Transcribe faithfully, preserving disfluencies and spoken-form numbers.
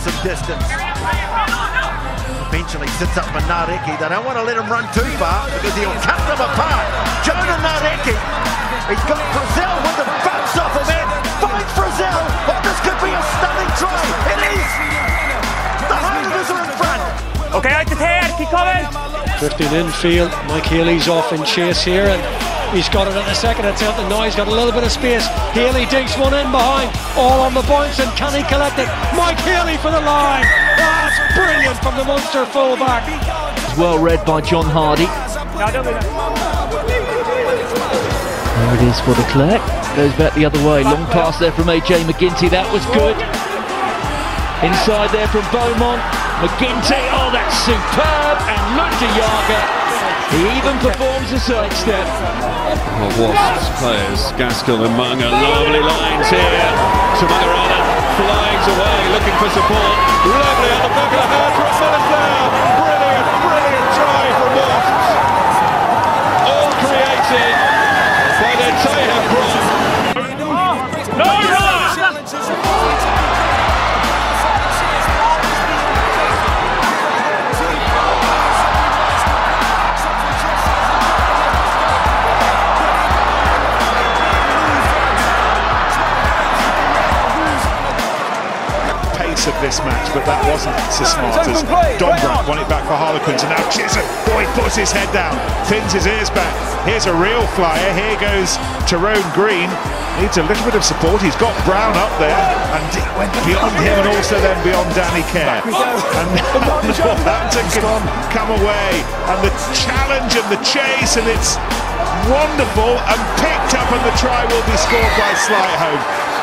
some distance. Eventually sits up for Nareki. They don't want to let him run too far because he'll cut them apart. Jonah Nareki, he's got Brazil with the bounce off him in. Finds Brazil. Oh, this could be a stunning try. It is. The Highlanders are in front. Okay, out the head, keep coming. Drifting infield, Mike Healy's off in chase here, and he's got it at the second attempt, and now he's got a little bit of space. Healy dinks one in behind, all on the bounce, and can he collect it? Mike Healy for the line. That's brilliant from the Munster fullback. Well read by John Hardy. No, don't do that. There it is for the Clerc. Goes back the other way. Long pass there from A J McGinty. That was good. Inside there from Beaumont. McGinty, oh that's superb, and Lundiaga, he even performs a sidestep. Oh, Wasps players, Gaskell and Munga, lovely lines here. Samagarana flies away, looking for support. Lovely on the back of the head from Militar. Brilliant, brilliant try from Wasps. All created by the Taylor Brown. No, no! Of this match, but that wasn't so smart as Dombrand won it back for Harlequins, and now Chisholm, boy, puts his head down, pins his ears back. Here's a real flyer. Here goes Tyrone Green. Needs a little bit of support. He's got Brown up there, and he went beyond him, and also then beyond Danny Kerr. And Northampton can come away, and the challenge and the chase, and it's wonderful and picked up, and the try will be scored by Slightholme.